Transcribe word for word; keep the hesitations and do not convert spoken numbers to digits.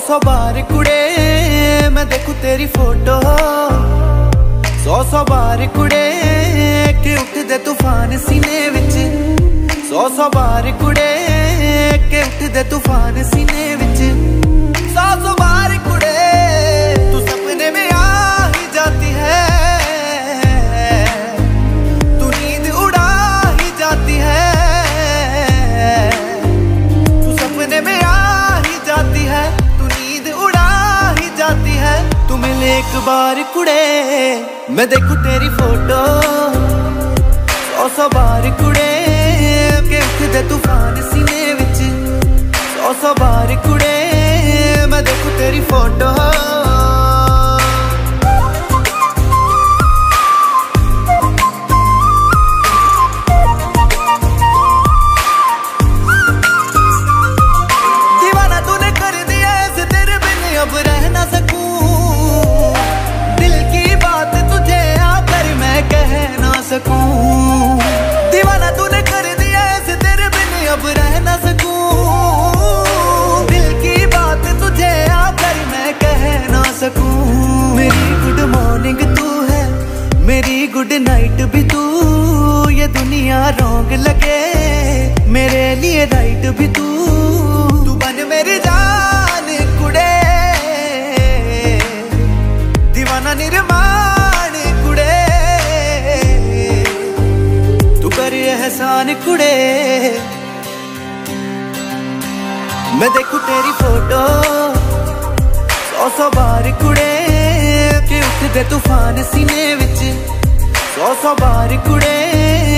सौ बार कुड़े मैं देखूं तेरी फोटो, सौ सौ बार कुड़े के उठ दे तूफान सीने विच, सौ सौ बार कुड़े के उठ दे तूफान सीने विच, सौ सौ बार कुड़े तू सपने में आ ही जाती है, तू नींद उड़ा ही जाती है, तू सपने में आ ही जाती है, तू नींद उड़ा ही जाती है। तू मिले एक बार कुड़े मैं देखूं तेरी फोटो, सौ सौ बार कुड़े के उठ दे तूफान सीने विच, सौ सौ बार कुड़े मैं देखूं तेरी फोटो। दीवाना तूने कर दिया ऐसे तेरे बिन अब रह ना सकूं, दिल की बात तुझे आकर मैं कह ना सकूं, दीवाना तूने कर दिया ऐसे तेरे बिन अब रह ना सकूं, दिल की बात तुझे आकर मैं कह ना सकूं। मेरी गुड मॉर्निंग तू है, मेरी गुड नाइट भी तू, ये दुनिया रॉन्ग लगे मेरे लिए राइट भी तू, तू बन मेरी जान कुड़े, दीवाना निर्माण कुड़े, तू कर एहसान कुड़े। मैं देखूं तेरी फोटो, सौ सौ बार कुड़े के उठ दे तूफान सीने विच, सौ सौ बार कुड़े